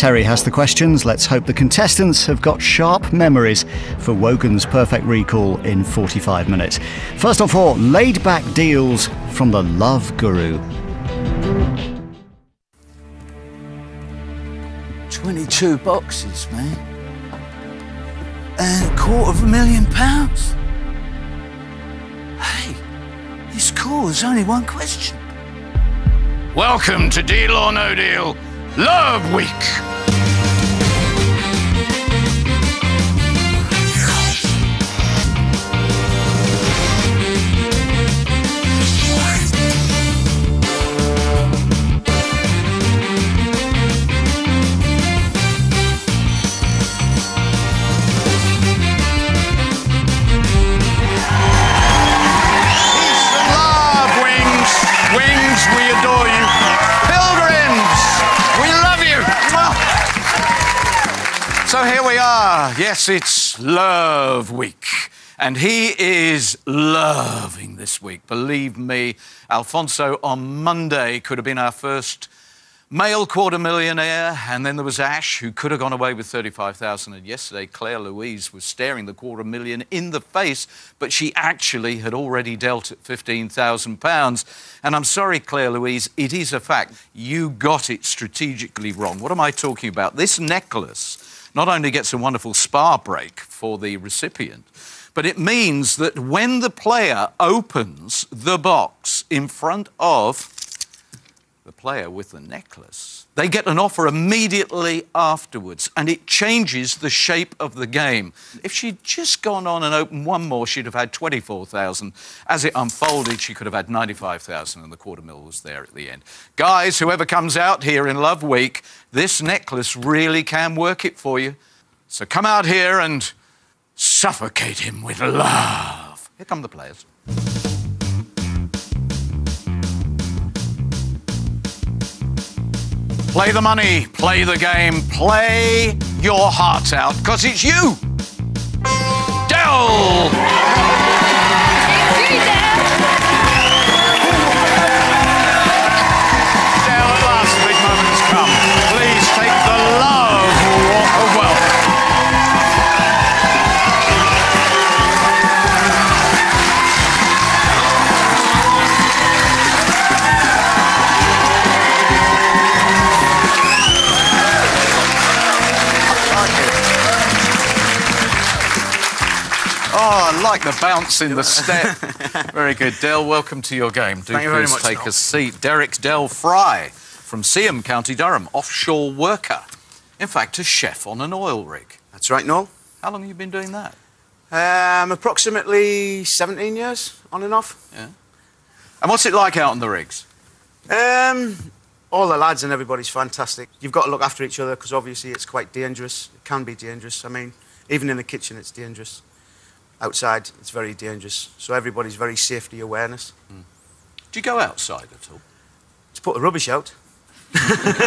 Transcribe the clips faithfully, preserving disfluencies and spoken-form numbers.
Terry has the questions. Let's hope the contestants have got sharp memories for Wogan's perfect recall in forty-five minutes. First of all, laid-back deals from the Love Guru. twenty-two boxes, man. And a quarter of a million pounds. Hey, it's cool, there's only one question. Welcome to Deal or No Deal Love Week. We adore you. Pilgrims, we love you. So here we are. Yes, it's Love Week. And he is loving this week. Believe me, Alfonso on Monday could have been our first male quarter millionaire, and then there was Ash, who could have gone away with thirty-five thousand, and yesterday Claire Louise was staring the quarter million in the face, but she actually had already dealt at fifteen thousand pounds. And I'm sorry, Claire Louise, it is a fact. You got it strategically wrong. What am I talking about? This necklace not only gets a wonderful spa break for the recipient, but it means that when the player opens the box in front of the player with the necklace, they get an offer immediately afterwards, and it changes the shape of the game. If she'd just gone on and opened one more, she'd have had twenty-four thousand. As it unfolded, she could have had ninety-five thousand, and the quarter mil was there at the end. Guys, whoever comes out here in Love Week, this necklace really can work it for you. So come out here and suffocate him with love. Here come the players. Play the money, play the game, play your heart out, because it's you, Del! Del, at last the big moment has come. Please take the love walk of wealth. Oh, I like the bounce in the step. Very good. Del, welcome to your game. Do Thank you very please much, take Noel. a seat. Derek Del Fry from Seaham, County Durham, offshore worker. In fact, a chef on an oil rig. That's right, Noel. How long have you been doing that? Um, approximately seventeen years, on and off. Yeah. And what's it like out on the rigs? Um, all the lads and everybody's fantastic. You've got to look after each other because obviously it's quite dangerous. It can be dangerous. I mean, even in the kitchen, it's dangerous. Outside, it's very dangerous. So everybody's very safety awareness. Mm. Do you go outside at all? To put the rubbish out. To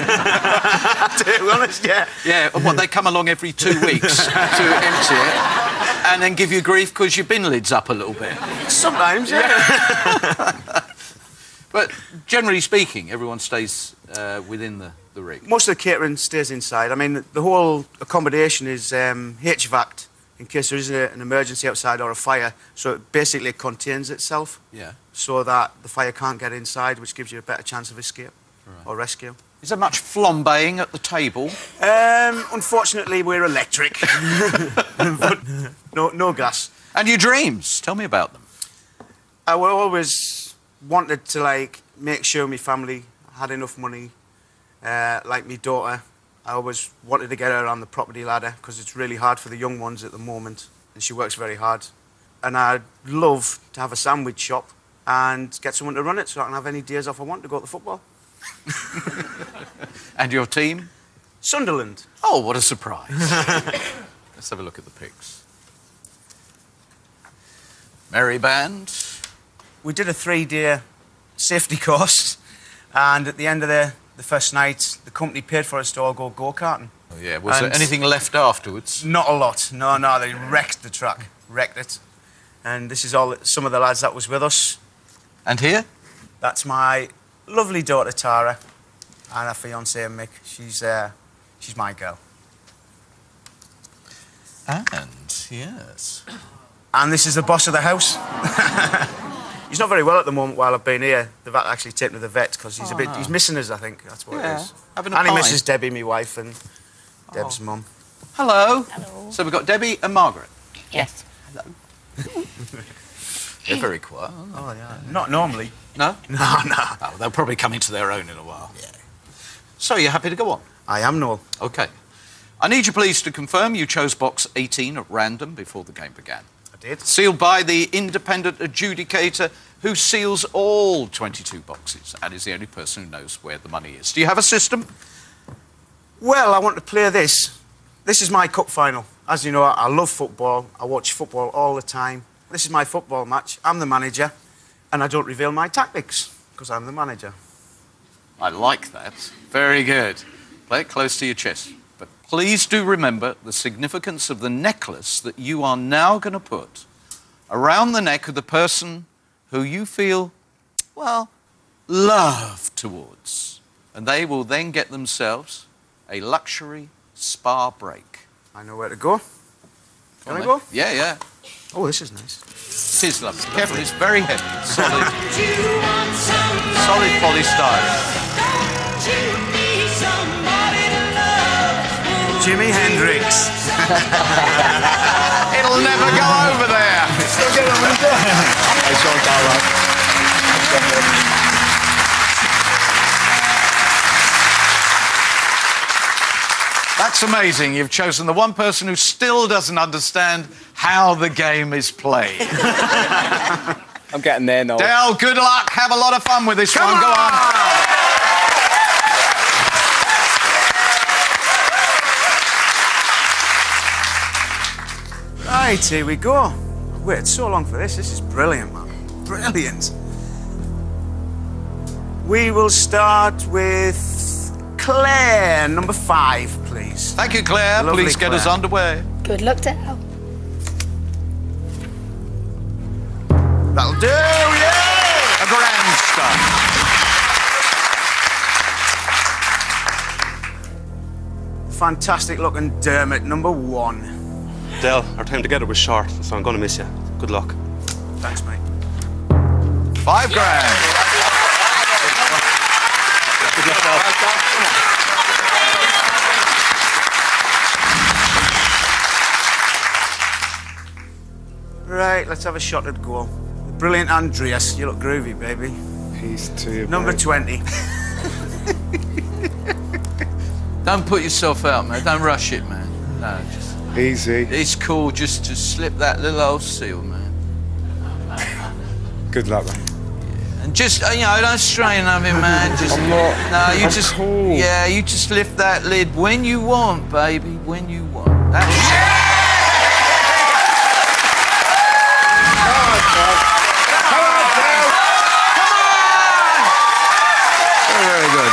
be honest, yeah. Yeah, what, they come along every two weeks to empty it and then give you grief because your bin lid's up a little bit. Sometimes, yeah. yeah. But generally speaking, everyone stays uh, within the, the rig. Most of the catering stays inside. I mean, the, the whole accommodation is um, H V A C'd in case there is a, an emergency outside or a fire. So it basically contains itself. Yeah. So that the fire can't get inside, which gives you a better chance of escape right. or rescue. Is there much flambeing at the table? Um, unfortunately, we're electric. But no, no gas. And your dreams? Tell me about them. I always wanted to, like, make sure my family had enough money. Uh, like my daughter, I always wanted to get her on the property ladder because it's really hard for the young ones at the moment, and she works very hard. And I'd love to have a sandwich shop and get someone to run it so I can have any days off I want to go to football. And your team? Sunderland. Oh, what a surprise. Let's have a look at the pics. Merry band. We did a three-day safety course, and at the end of the, the first night, the company paid for us to all go go-karting. Oh, yeah. Was And there anything left afterwards? Not a lot. No, no, they wrecked the track. Wrecked it. And this is all some of the lads that was with us. And here? That's my lovely daughter, Tara, and her fiancé, Mick. She's, uh, She's my girl. And, yes. And this is the boss of the house. He's not very well at the moment while I've been here. They've actually taken him to the vet because he's Oh, a bit... no. He's missing us, I think. That's what Yeah, it is. having a And he pint. misses Debbie, my wife, and Deb's mum. Hello. Hello. So we've got Debbie and Margaret. Yes. They're very quiet. Oh, yeah. Not normally. No? No, no. Oh, they'll probably come into their own in a while. Yeah. So you're happy to go on? I am Noel. OK. I need you please to confirm you chose box eighteen at random before the game began. I did. Sealed by the independent adjudicator who seals all twenty-two boxes and is the only person who knows where the money is. Do you have a system? Well, I want to play this. This is my cup final. As you know, I love football. I watch football all the time. This is my football match. I'm the manager, and I don't reveal my tactics because I'm the manager. I like that. Very good. Play it close to your chest. But please do remember the significance of the necklace that you are now going to put around the neck of the person who you feel, well, love towards. And they will then get themselves a luxury spa break. I know where to go. Can I then. go? Yeah, yeah. Oh, this is nice. It is lovely. Careful, it's very heavy. It's solid. Solid polystyrene. Jimi Hendrix. It'll never go over there. Still get on with That's amazing. You've chosen the one person who still doesn't understand how the game is played. I'm getting there now. Del, good luck. Have a lot of fun with this Come one. Go on. on. Right, here we go. I've waited so long for this. This is brilliant, man. Brilliant. We will start with Claire, number five, please. Thank you, Claire. Lovely, Please get us Claire. underway. Good luck, Dale. That'll do, yeah! A grand start. Fantastic looking Dermot, number one. Del, our time together was short, so I'm going to miss you. Good luck. Thanks, mate. Five grand. Right, let's have a shot at goal. Brilliant Andreas, you look groovy, baby. Peace to you, Number mate. twenty. Don't put yourself out, man. Don't rush it, man. No, just... Easy. It's cool just to slip that little old seal, man. Good luck, mate. And just, uh, you know, don't strain of it, man. Just, I'm not. No, you I'm just... cool. Yeah, you just lift that lid when you want, baby. When you want. That's Very good.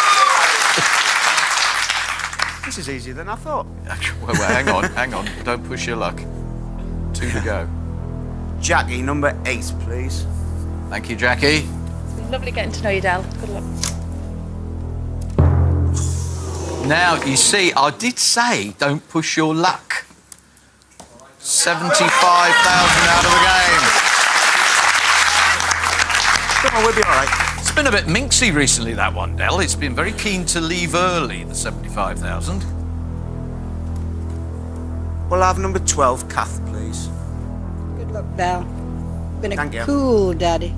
This is easier than I thought. Well, well, hang on, hang on. Don't push your luck. Two to go. Jackie, number eight, please. Thank you, Jackie. It's been lovely getting to know you, Dale. Good luck. Now, you see, I did say don't push your luck. seventy-five thousand out of the game. Come on, we'll be all right. It's been a bit minxy recently, that one, Del. It's been very keen to leave early, the seventy-five thousand. We'll have number twelve, Kath, please. Good luck, Dal. Been a Thank you. cool daddy.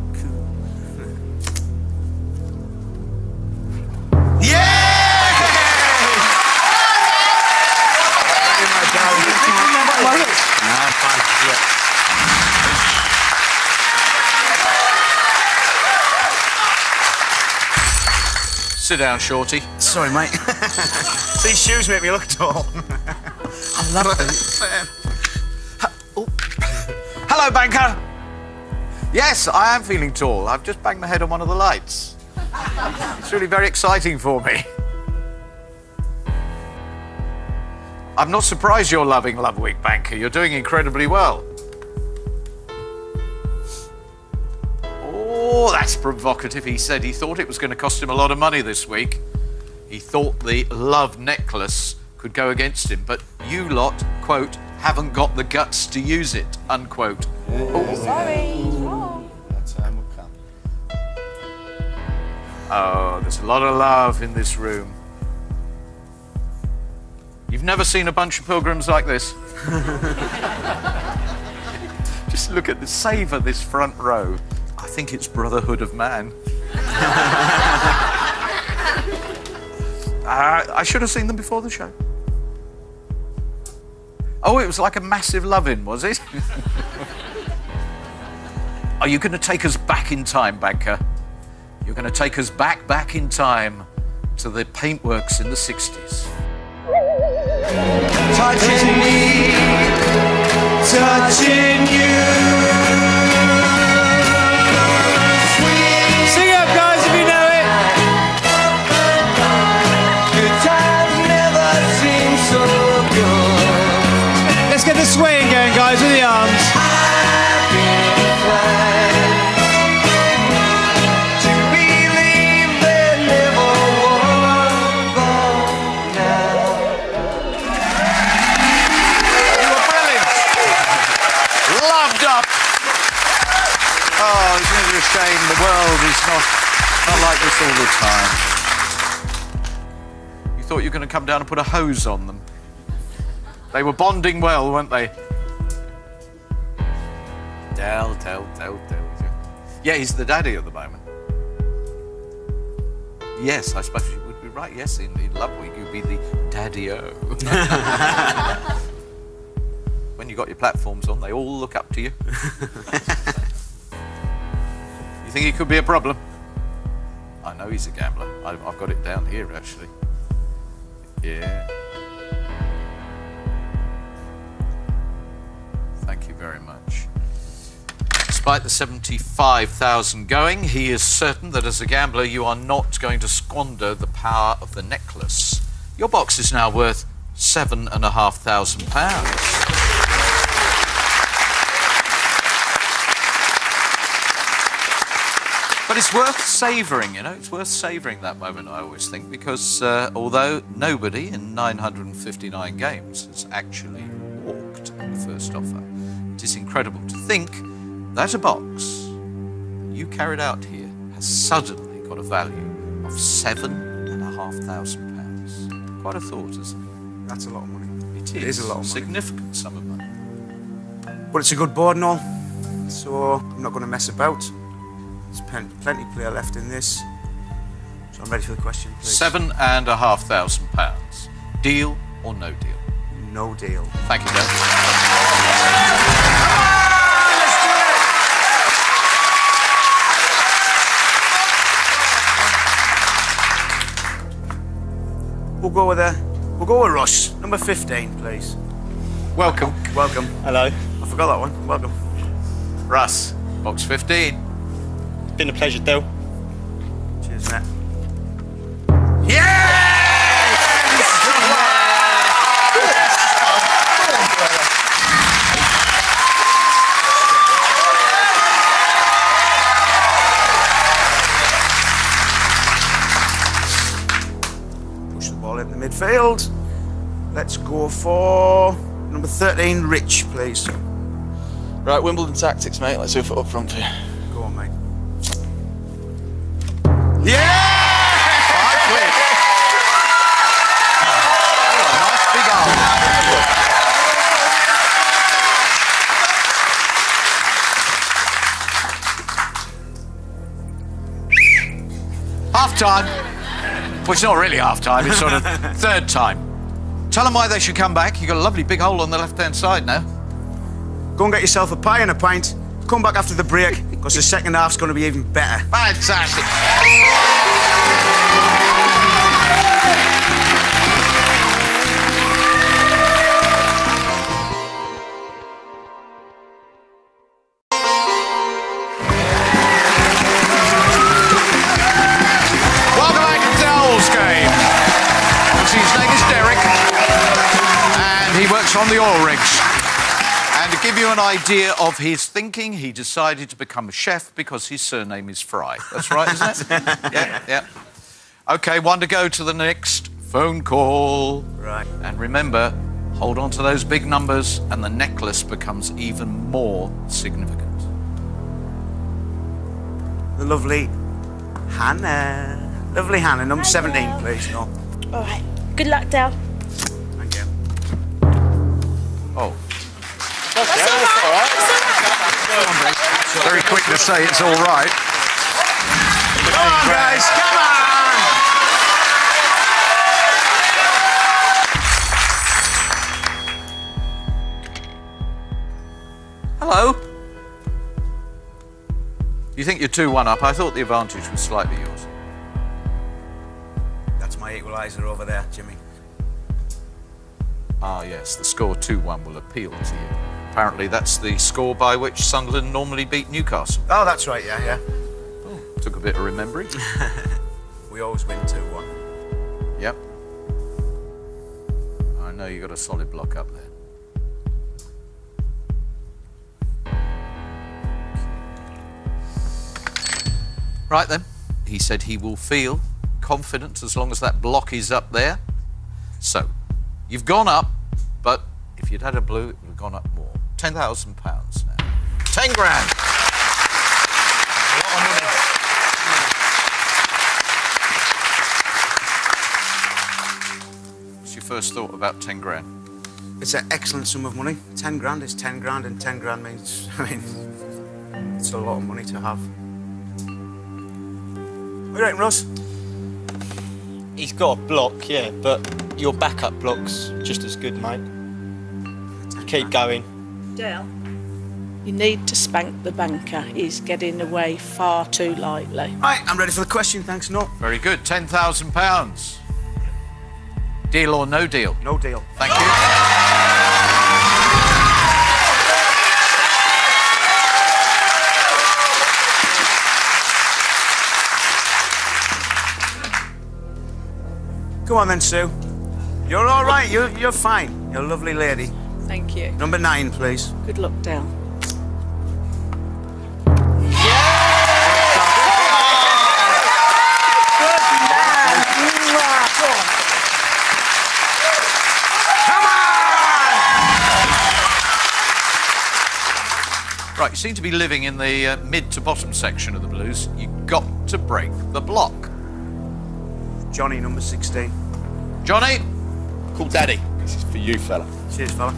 Sit down, Shorty. Sorry, mate. These shoes make me look tall. I love it. Oh. Hello, banker. Yes, I am feeling tall. I've just banged my head on one of the lights. It's really very exciting for me. I'm not surprised you're loving Love Week, banker. You're doing incredibly well. Oh, that's provocative. He said he thought it was going to cost him a lot of money this week. He thought the love necklace could go against him, but you lot, quote, haven't got the guts to use it, unquote. Oh. Sorry, wrong. That time will come. Oh, there's a lot of love in this room. You've never seen a bunch of pilgrims like this? Just look at the savour this front row. I think it's Brotherhood of Man. uh, I should have seen them before the show. Oh, it was like a massive love-in, was it? Are you going to take us back in time, Banker? You're going to take us back, back in time to the paintworks in the sixties. Touching me, touching you. Sing up, guys, if you know it. Good times never seem so good. Let's get the swaying going, guys, with the arms. I've been inclined to believe there never was gone now. You were brilliant. Loved up. Oh, isn't it a shame the world is not, not like this all the time. You thought you were going to come down and put a hose on them. They were bonding well, weren't they? Tell, tell, tell, tell. Yeah, he's the daddy at the moment. Yes, I suppose you would be right. Yes, in, in Love Week, you'd be the daddy-o. When you got your platforms on, they all look up to you. You think he could be a problem? I know he's a gambler. I've, I've got it down here, actually. Yeah. Thank you very much. Despite the seventy-five thousand going, he is certain that as a gambler you are not going to squander the power of the necklace. Your box is now worth seven and a half thousand pounds. But it's worth savouring, you know, it's worth savouring that moment, I always think, because uh, although nobody in nine hundred fifty-nine games has actually walked on the first offer, it is incredible to think that a box that you carried out here has suddenly got a value of seven and a half thousand pounds. Quite a thought, isn't it? That's a lot of money. It is, It is a lot of money. Significant sum of money. But it's a good board and all, so I'm not going to mess about. There's plenty, plenty of player left in this. So I'm ready for the question, please. Seven and a half thousand pounds. Deal or no deal? No deal. Thank you, Dale. We'll go with a, we'll go with Russ. Number fifteen, please. Welcome. Welcome. Hello. I forgot that one. Welcome. Russ, box fifteen. Been a pleasure, Dale. Cheers, mate. Push the ball into midfield. Let's go for number thirteen, Rich, please. Right, Wimbledon tactics, mate. Let's see if it up front for you. Go on, mate. Half time. Well, it's not really half time, it's sort of third time. Tell them why they should come back. You've got a lovely big hole on the left hand side now. Go and get yourself a pie and a pint. Come back after the break, because the second half's going to be even better. Fantastic. Welcome back to Dell's game. Obviously, his name is Derek, and he works on the oil rigs. And to give you an idea of his thinking, he decided to become a chef because his surname is Fry. That's right, isn't it? Yeah, yeah. OK, one to go to the next phone call. Right. And remember, hold on to those big numbers and the necklace becomes even more significant. The lovely Hannah. Lovely Hannah, number Hi, seventeen, Dale. please. No. All right. Good luck, Dale. Thank you. Oh, That's all right. That's all right. very quick to say it's all right. Come on, guys, come on! Hello. You think you're two one up? I thought the advantage was slightly yours. That's my equaliser over there, Jimmy. Ah, yes, the score two one will appeal to you. Apparently that's the score by which Sunderland normally beat Newcastle. Oh, that's right, yeah, yeah. Oh, took a bit of remembering. We always win two one. Yep. I know you got a solid block up there. Right then, he said he will feel confident as long as that block is up there. So, you've gone up, but if you'd had a blue, it would have gone up more. ten thousand pounds now. ten grand. A lot of money. What's your first thought about ten grand? It's an excellent sum of money. Ten grand is ten grand, and ten grand means, I mean, it's a lot of money to have. What do you reckon, Ross? He's got a block, yeah, but your backup block's just as good, mate. Keep going. Dale, you need to spank the banker. He's getting away far too lightly. Right, I'm ready for the question, thanks, no. Very good, ten thousand pounds. Deal or no deal? No deal. Thank you. Come on then, Sue. You're all right, you're, you're fine. You're a lovely lady. Thank you. Number nine, please. Good luck, Dale. Right, you seem to be living in the uh, mid to bottom section of the Blues. You've got to break the block. Johnny, number sixteen. Johnny? Call Daddy. This is for you, fella. Cheers, fella.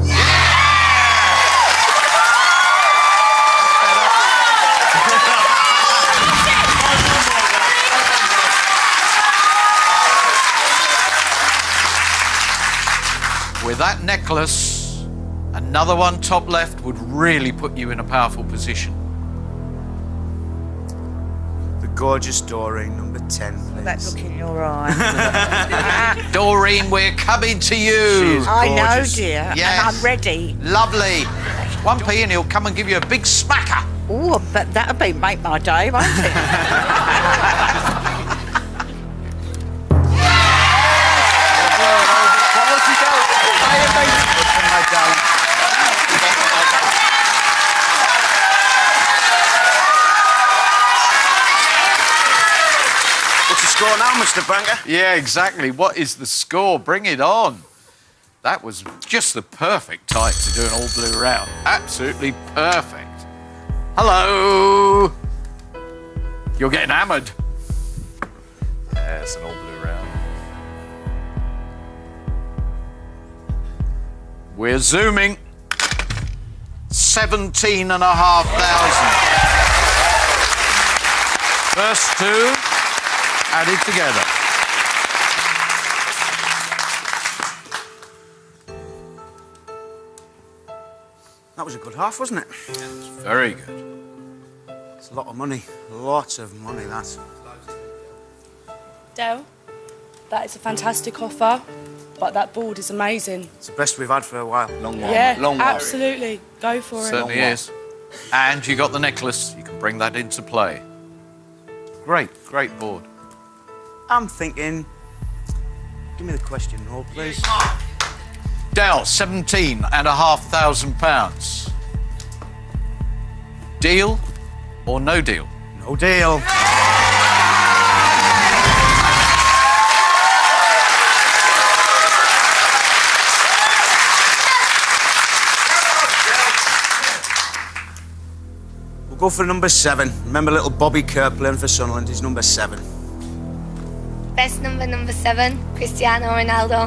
With that necklace, another one top left would really put you in a powerful position. The gorgeous Doreen, number ten, please. That look in your eye. Doreen, we're coming to you. She is I know, gorgeous. dear. Yes. And I'm ready. Lovely. one p and he'll come and give you a big smacker. Oh, but that'll be make my day, won't it? What's the score now, Mister Banker? Yeah, exactly. What is the score? Bring it on. That was just the perfect time to do an all-blue round. Absolutely perfect. Hello. You're getting hammered. Yeah, it's an all-blue round. We're zooming. Seventeen and a half thousand. First two added together. That was a good half, wasn't it? Very good. It's a lot of money. Lots of money, that. Dale, that is a fantastic offer, but that board is amazing. It's the best we've had for a while. Long one. Yeah, Long one. absolutely. Go for it. Certainly is. And you got the necklace. You can bring that into play. Great, great board. I'm thinking... Give me the question, no, please. Dell, seventeen and a half thousand pounds. Deal or no deal? No deal. Go for number seven. Remember little Bobby Kerr playing for Sunderland? He's number seven. Best number, number seven, Cristiano Ronaldo.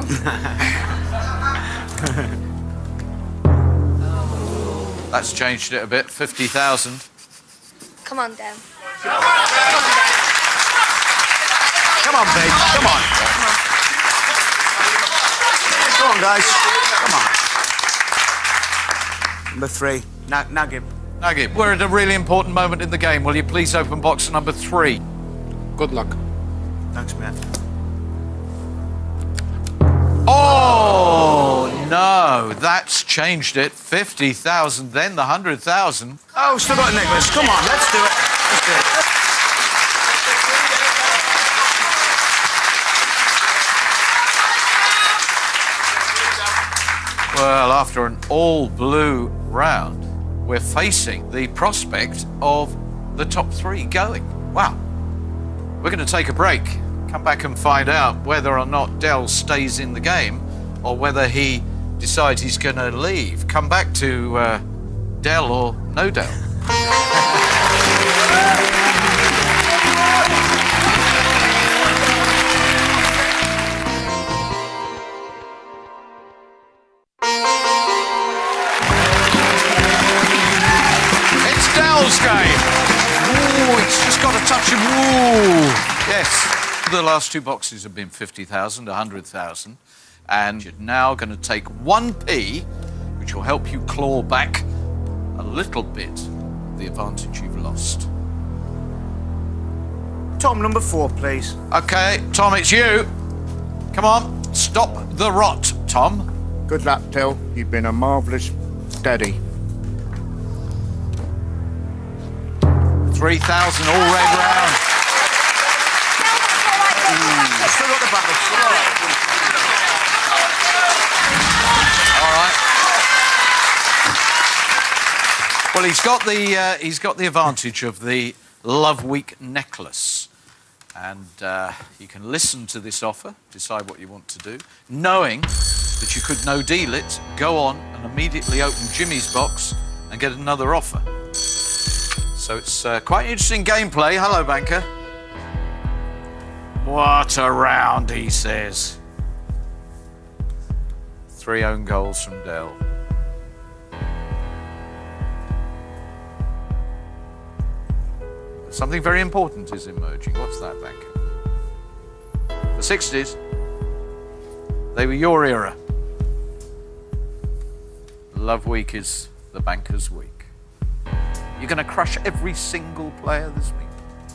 That's changed it a bit. fifty thousand. Come on, Dale. Come on, babe. Come on. Come on, guys. Come on. Number three, Na Nagib. Nagib, we're at a really important moment in the game. Will you please open box number three? Good luck. Thanks, mate. Oh, no, that's changed it. fifty thousand, then the one hundred thousand. Oh, still got a necklace. Come on, let's do it. Let's do it. Well, after an all-blue round, we're facing the prospect of the top three going. Wow. We're going to take a break. Come back and find out whether or not Dell stays in the game or whether he decides he's going to leave. Come back to uh, Dell or no Dell. It's Dell's game. Ooh, it's just got a touch of ooh. Yes. The last two boxes have been fifty thousand, one hundred thousand, and you're now going to take one P, which will help you claw back a little bit of the advantage you've lost. Tom, number four, please. Okay, Tom, it's you. Come on, stop the rot, Tom. Good luck, Till. You've been a marvellous daddy. three thousand, all red round. Still got the battle. All right. Well, he's got the uh, he's got the advantage of the Love Week necklace, and uh, you can listen to this offer, decide what you want to do, knowing that you could no deal it, go on and immediately open Jimmy's box and get another offer. So it's uh, quite interesting gameplay. Hello, banker. What a round, he says. Three own goals from Dell. Something very important is emerging. What's that, banker? The sixties. They were your era. Love Week is the banker's week. You're going to crush every single player this week.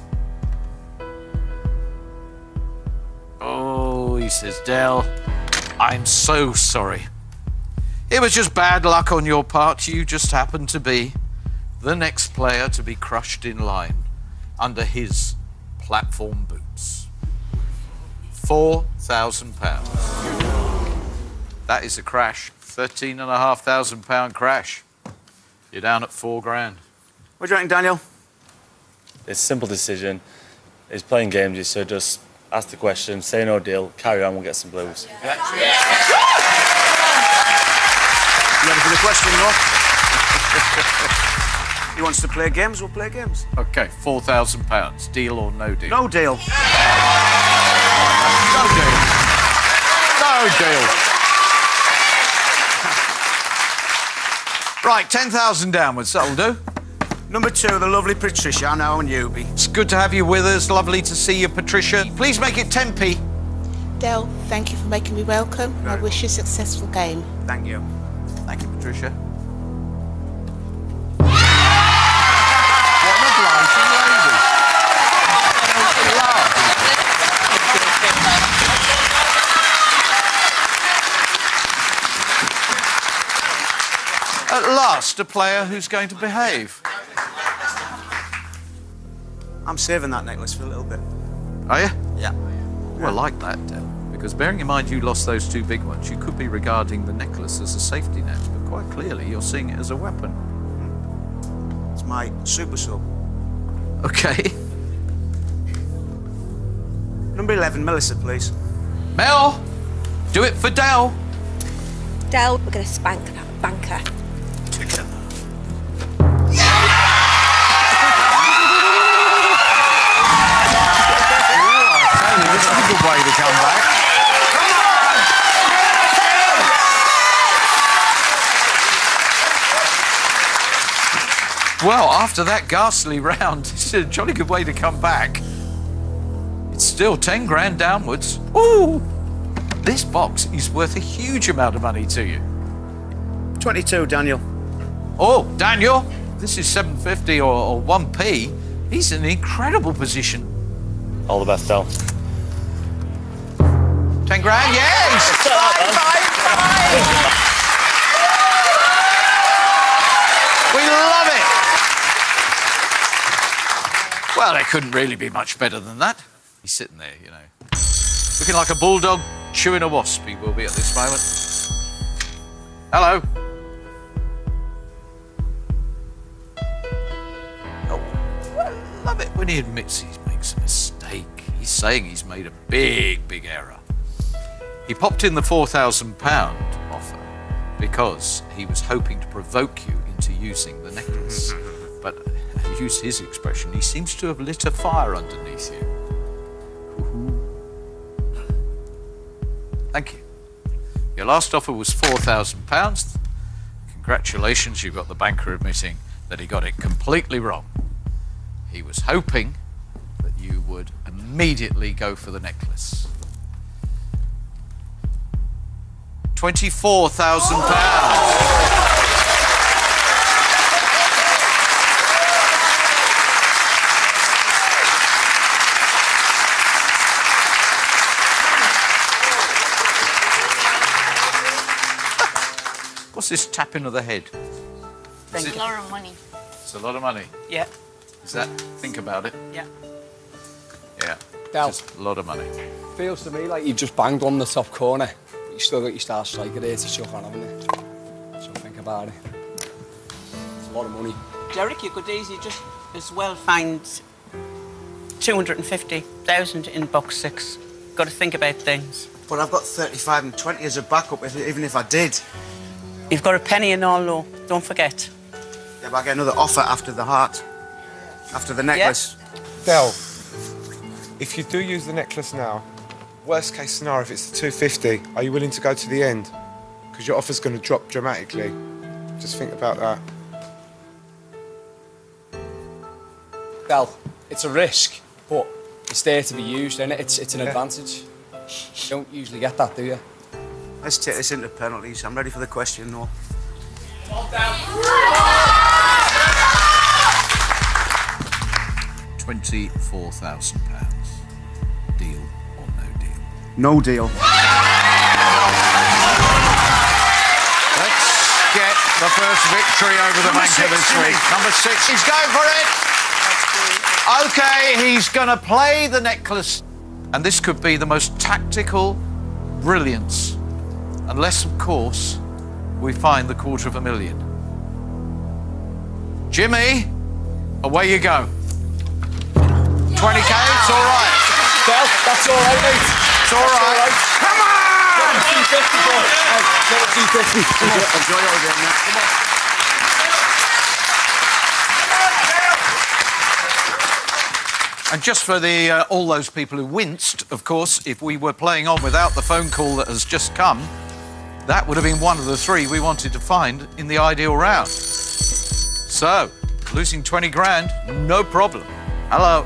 Oh, he says, Dell, I'm so sorry. It was just bad luck on your part. You just happened to be the next player to be crushed in line under his platform boots. Four thousand pounds. That is a crash. Thirteen and a half thousand pound crash. You're down at four grand. What do you reckon, Daniel? It's a simple decision. It's playing games, so just ask the question, say no deal, carry on, we'll get some blues. Yeah. You ready for the question, no? He wants to play games, we'll play games. Okay, four thousand pounds. Deal or no deal? No deal. No deal. No deal. Right, ten thousand downwards, that'll do. Number two, the lovely Patricia, now a newbie. It's good to have you with us. Lovely to see you, Patricia. Please make it ten P. Del, thank you for making me welcome. I wish you a successful game. Thank you. Thank you, Patricia. At last, a player who's going to behave. I'm saving that necklace for a little bit. Are you? Yeah. Oh, I like that, Del. Because bearing in mind you lost those two big ones, you could be regarding the necklace as a safety net, but quite clearly you're seeing it as a weapon. It's my super sub. Okay. Number eleven, Melissa, please. Mel, do it for Del. Del, we're going to spank that banker. Together. Well, after that ghastly round, it's a jolly good way to come back. It's still ten grand downwards. Ooh! This box is worth a huge amount of money to you. twenty-two, Daniel. Oh, Daniel, this is seven fifty or, or one p. He's in an incredible position. All the best, Del. ten grand, yeah! He's Bye, bye, bye. We love it! Well, it couldn't really be much better than that. He's sitting there, you know, looking like a bulldog chewing a wasp, he will be at this moment. Hello. Oh, I love it when he admits he makes a mistake. He's saying he's made a big, big error. He popped in the four thousand pound offer because he was hoping to provoke you into using the necklace. But, to use his expression, he seems to have lit a fire underneath you. Thank you. Your last offer was four thousand pounds. Congratulations, you've got the banker admitting that he got it completely wrong. He was hoping that you would immediately go for the necklace. twenty-four thousand pounds. What's this tapping of the head? Thank you. A lot of money. It's a lot of money. Yeah. Is that? Think about it. Yeah. Yeah. Del. Just a lot of money. Feels to me like you've just banged on the top corner, but you still got your star striker there to chuck on, haven't you? So think about it. It's a lot of money. Derek, you could easily just as well find two hundred fifty thousand in box six. Got to think about things. But I've got thirty-five and twenty as a backup, if, even if I did. You've got a penny in all low, don't forget. Yeah, but I get another offer after the heart, after the necklace. Yeah. Del, if you do use the necklace now, worst case scenario, if it's the two fifty, are you willing to go to the end? Because your offer's going to drop dramatically. Just think about that. Del, it's a risk, but it's there to be used, and it? it's, it's an yeah. advantage. You don't usually get that, do you? Let's take this into penalties. I'm ready for the question, Noel. twenty-four thousand pounds. Deal or no deal? No deal. Let's get the first victory over the banker this week. Number six, he's going for it. OK, he's going to play the necklace. And this could be the most tactical brilliance. Unless, of course, we find the quarter of a million. Jimmy, away you go. twenty K, it's all right. Del, that's all right, mate. It's all right. Come on! two fifty, boy. two fifty. Enjoy your game, mate. Come on. And just for the uh, all those people who winced, of course, if we were playing on without the phone call that has just come, that would have been one of the three we wanted to find in the ideal round. So, losing twenty grand, no problem. Hello.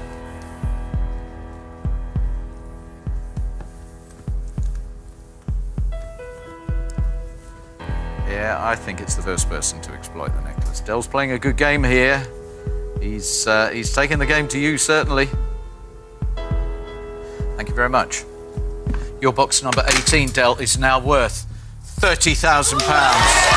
Yeah, I think it's the first person to exploit the necklace. Del's playing a good game here. He's, uh, he's taken the game to you, certainly. Thank you very much. Your box number eighteen, Del, is now worth thirty thousand pounds.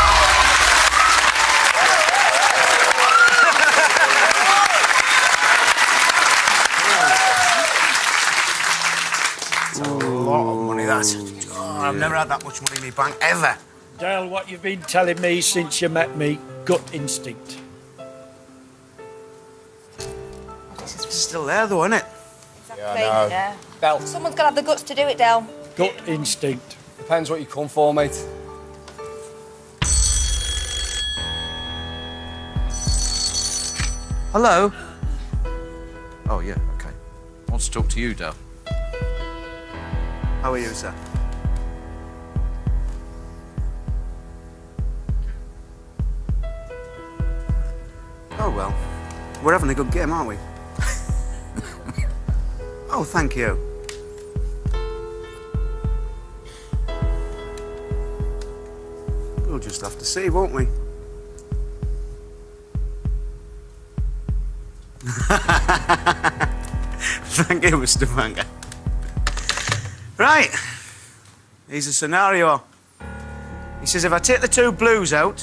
That's a lot of money, that's... Oh, I've never had that much money in my bank, ever. Del, what you've been telling me since you met me, gut instinct. It's still there, though, isn't it? Exactly. Yeah, I know. Yeah. Del. Someone's got to have the guts to do it, Del. Gut instinct. Depends what you come for, mate. Hello? Oh, yeah, OK. Wants to talk to you, Del. How are you, sir? Oh, well. We're having a good game, aren't we? Oh, thank you. We'll just have to see, won't we? Thank you, Mister Banker. Right. Here's a scenario. He says if I take the two blues out,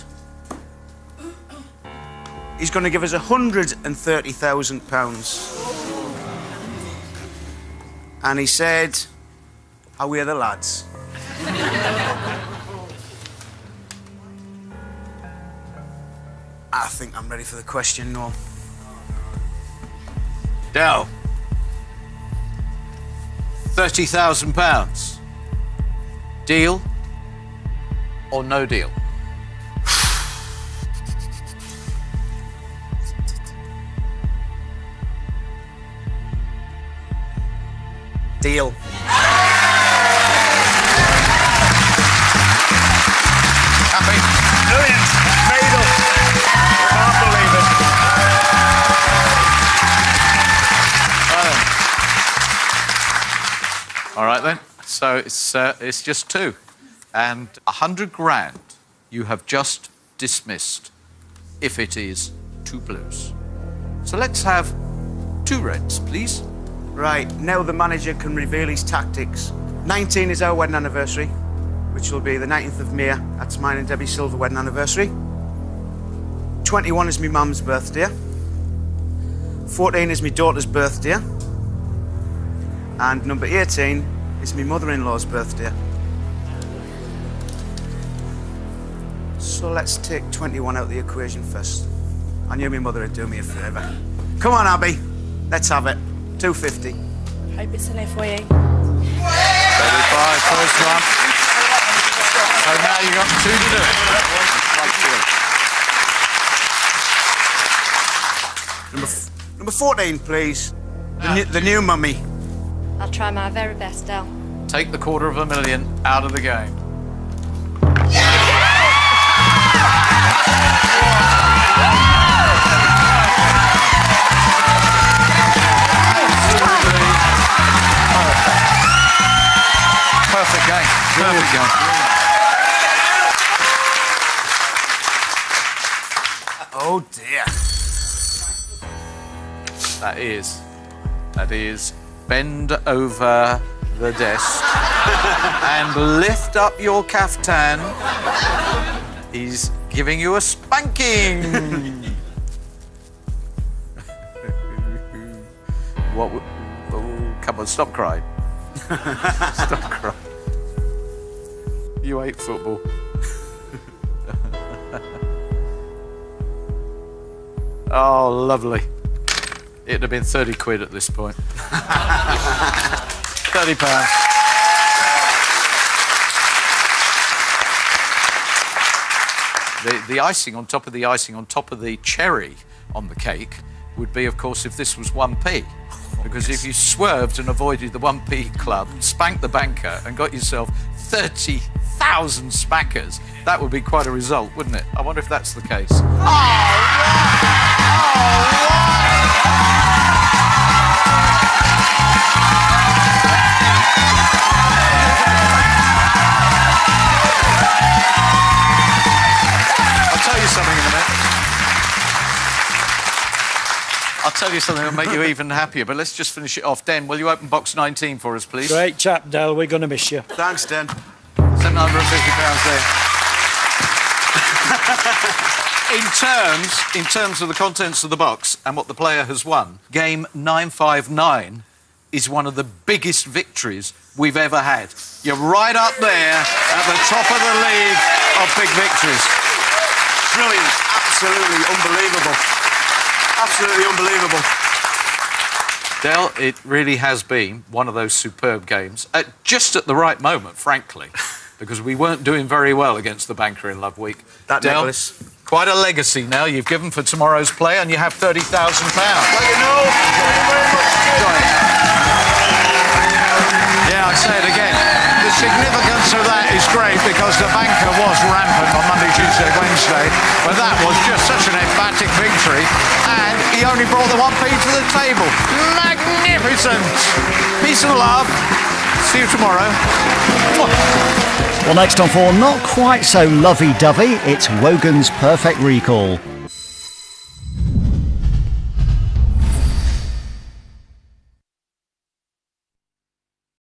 he's going to give us one hundred thirty thousand pounds. And he said, how are the lads? I think I'm ready for the question, Noel. Del. thirty thousand pounds. Deal or no deal? Deal. Happy? Brilliant. Made up. Can't believe it. All right then. So it's uh, it's just two, and a hundred grand you have just dismissed, if it is two blues. So let's have two reds, please. Right, now the manager can reveal his tactics. nineteen is our wedding anniversary, which will be the nineteenth of May. That's mine and Debbie's silver wedding anniversary. twenty-one is my mum's birthday. fourteen is my daughter's birthday. And number eighteen is my mother-in-law's birthday. So let's take twenty-one out of the equation first. I knew my mother would do me a favour. Come on, Abby, let's have it. two fifty. Hope it's in there for you. thirty-five, first one. So now you've got two to do it. Number, f number fourteen, please. The, new, the new mummy. I'll try my very best, Del. Take the quarter of a million out of the game. Perfect game. Perfect game. Oh dear. That is. That is. Bend over the desk and lift up your caftan. He's giving you a spanking. What? W oh, come on, stop crying. Stop crying. You hate football. Oh, lovely. It'd have been thirty quid at this point. thirty pounds. The, the icing on top of the icing on top of the cherry on the cake would be, of course, if this was one p. Because if you swerved and avoided the one p club, spanked the banker and got yourself thirty thousand spankers, that would be quite a result, wouldn't it? I wonder if that's the case. Oh, I'll tell you something in a minute. I'll tell you something that'll make you even happier, but let's just finish it off. Den, will you open box nineteen for us, please? Great chap, Del. We're going to miss you. Thanks, Den. seven hundred fifty pounds there. in, terms, in terms of the contents of the box and what the player has won, game nine five nine is one of the biggest victories we've ever had. You're right up there at the top of the league of big victories. Brilliant. Absolutely unbelievable. Absolutely unbelievable. Del, it really has been one of those superb games, at just at the right moment, frankly, because we weren't doing very well against the banker in Love Week. That Del, necklace. quite a legacy now you've given for tomorrow's play, and you have thirty thousand pounds. Well, you know, thank you very much. Yeah, I say it again. This significance of that is great because the banker was rampant on Monday, Tuesday, Wednesday, but that was just such an emphatic victory, and he only brought the one P to the table. Magnificent! Peace and love. See you tomorrow. Well, next on four, not quite so lovey-dovey, it's Wogan's Perfect Recall.